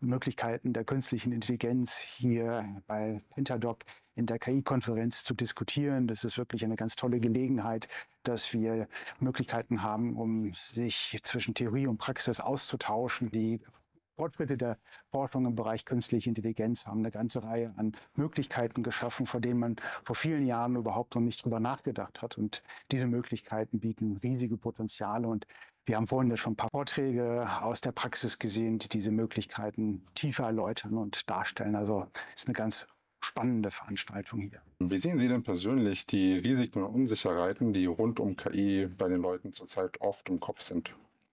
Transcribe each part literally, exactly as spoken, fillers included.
Möglichkeiten der künstlichen Intelligenz hier bei Pentadoc in der K I-Konferenz zu diskutieren. Das ist wirklich eine ganz tolle Gelegenheit, dass wir Möglichkeiten haben, um sich zwischen Theorie und Praxis auszutauschen. Die Fortschritte der Forschung im Bereich künstliche Intelligenz haben eine ganze Reihe an Möglichkeiten geschaffen, vor denen man vor vielen Jahren überhaupt noch nicht drüber nachgedacht hat. Und diese Möglichkeiten bieten riesige Potenziale. Und wir haben vorhin ja schon ein paar Vorträge aus der Praxis gesehen, die diese Möglichkeiten tiefer erläutern und darstellen. Also es ist eine ganz spannende Veranstaltung hier. Wie sehen Sie denn persönlich die Risiken und Unsicherheiten, die rund um K I bei den Leuten zurzeit oft im Kopf sind?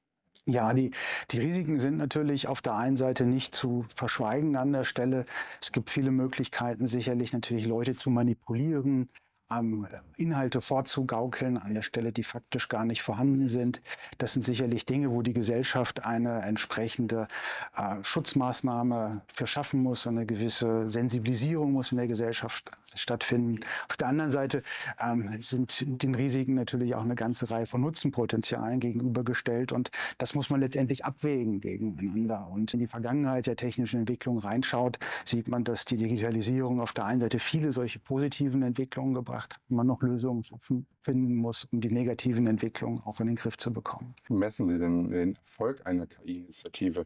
Ja, die, die Risiken sind natürlich auf der einen Seite nicht zu verschweigen an der Stelle. Es gibt viele Möglichkeiten, sicherlich natürlich Leute zu manipulieren, ähm, Inhalte vorzugaukeln an der Stelle, die faktisch gar nicht vorhanden sind. Das sind sicherlich Dinge, wo die Gesellschaft eine entsprechende äh, Schutzmaßnahme für schaffen muss. Eine gewisse Sensibilisierung muss in der Gesellschaft stattfinden. Auf der anderen Seite ähm, sind den Risiken natürlich auch eine ganze Reihe von Nutzenpotenzialen gegenübergestellt. Und das muss man letztendlich abwägen gegeneinander. Und in die Vergangenheit der technischen Entwicklung reinschaut, sieht man, dass die Digitalisierung auf der einen Seite viele solche positiven Entwicklungen gebracht hat, man noch Lösungen finden muss, um die negativen Entwicklungen auch in den Griff zu bekommen. Wie messen Sie denn den Erfolg einer K I-Initiative?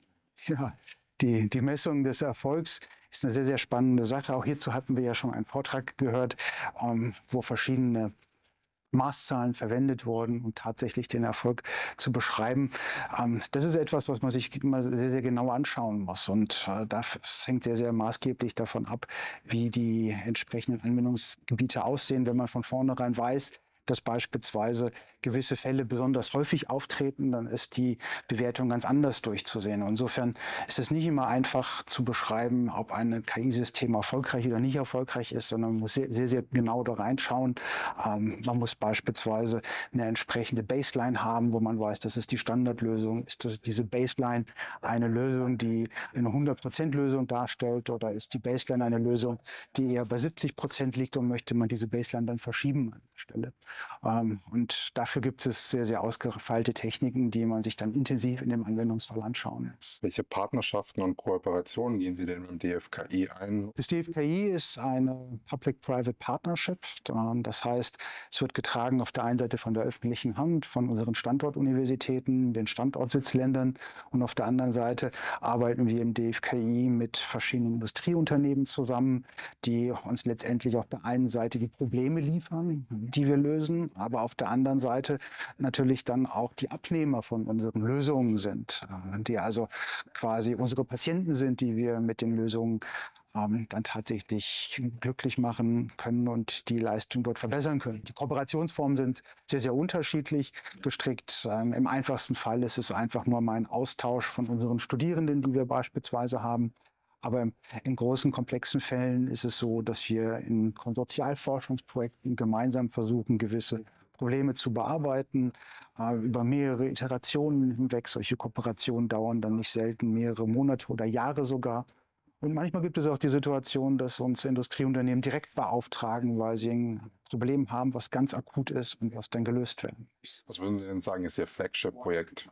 Ja, die, die Messung des Erfolgs ist eine sehr, sehr spannende Sache. Auch hierzu hatten wir ja schon einen Vortrag gehört, um, wo verschiedene Maßzahlen verwendet wurden, um tatsächlich den Erfolg zu beschreiben. Ähm, das ist etwas, was man sich immer sehr, sehr genau anschauen muss. Und äh, das hängt sehr, sehr maßgeblich davon ab, wie die entsprechenden Anwendungsgebiete aussehen. Wenn man von vornherein weiß, dass beispielsweise gewisse Fälle besonders häufig auftreten, dann ist die Bewertung ganz anders durchzusehen. Und insofern ist es nicht immer einfach zu beschreiben, ob ein K I-System erfolgreich oder nicht erfolgreich ist, sondern man muss sehr, sehr, sehr genau da reinschauen. Ähm, man muss beispielsweise eine entsprechende Baseline haben, wo man weiß, das ist die Standardlösung. Ist das, diese Baseline eine Lösung, die eine hundert Prozent Lösung darstellt, oder ist die Baseline eine Lösung, die eher bei siebzig Prozent liegt, und möchte man diese Baseline dann verschieben an der Stelle? Ähm, und dafür gibt es sehr, sehr ausgefeilte Techniken, die man sich dann intensiv in dem Anwendungsfall anschauen muss. Welche Partnerschaften und Kooperationen gehen Sie denn mit dem D F K I ein? Das D F K I ist eine Public-Private Partnership. Das heißt, es wird getragen auf der einen Seite von der öffentlichen Hand, von unseren Standortuniversitäten, den Standortsitzländern, und auf der anderen Seite arbeiten wir im D F K I mit verschiedenen Industrieunternehmen zusammen, die uns letztendlich auf der einen Seite die Probleme liefern, die wir lösen, aber auf der anderen Seite natürlich dann auch die Abnehmer von unseren Lösungen sind, die also quasi unsere Patienten sind, die wir mit den Lösungen ähm, dann tatsächlich glücklich machen können und die Leistung dort verbessern können. Die Kooperationsformen sind sehr, sehr unterschiedlich gestrickt. Ähm, im einfachsten Fall ist es einfach nur mal ein Austausch von unseren Studierenden, die wir beispielsweise haben. Aber in großen, komplexen Fällen ist es so, dass wir in Konsortialforschungsprojekten gemeinsam versuchen, gewisse Probleme zu bearbeiten, äh, über mehrere Iterationen hinweg. Solche Kooperationen dauern dann nicht selten mehrere Monate oder Jahre sogar. Und manchmal gibt es auch die Situation, dass uns Industrieunternehmen direkt beauftragen, weil sie ein Problem haben, was ganz akut ist und was dann gelöst werden muss. Was würden Sie denn sagen, ist Ihr Flagship-Projekt?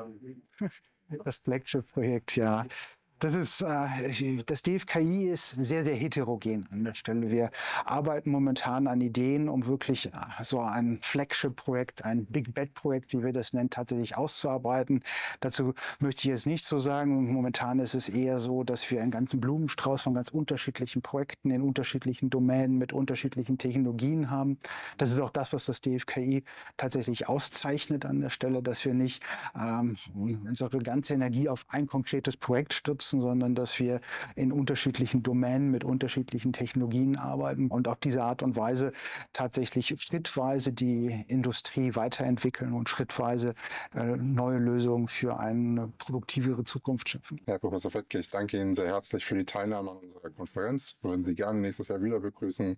Das Flagship-Projekt, ja. Das ist, äh, das D F K I ist sehr, sehr heterogen an der Stelle. Wir arbeiten momentan an Ideen, um wirklich äh, so ein Flagship-Projekt, ein Big-Bet-Projekt, wie wir das nennen, tatsächlich auszuarbeiten. Dazu möchte ich jetzt nicht so sagen. Momentan ist es eher so, dass wir einen ganzen Blumenstrauß von ganz unterschiedlichen Projekten in unterschiedlichen Domänen mit unterschiedlichen Technologien haben. Das ist auch das, was das D F K I tatsächlich auszeichnet an der Stelle, dass wir nicht ähm, unsere ganze Energie auf ein konkretes Projekt stützen, sondern dass wir in unterschiedlichen Domänen mit unterschiedlichen Technologien arbeiten und auf diese Art und Weise tatsächlich schrittweise die Industrie weiterentwickeln und schrittweise äh, neue Lösungen für eine produktivere Zukunft schaffen. Herr Professor Fettke, ich danke Ihnen sehr herzlich für die Teilnahme an unserer Konferenz. Wir würden Sie gerne nächstes Jahr wieder begrüßen.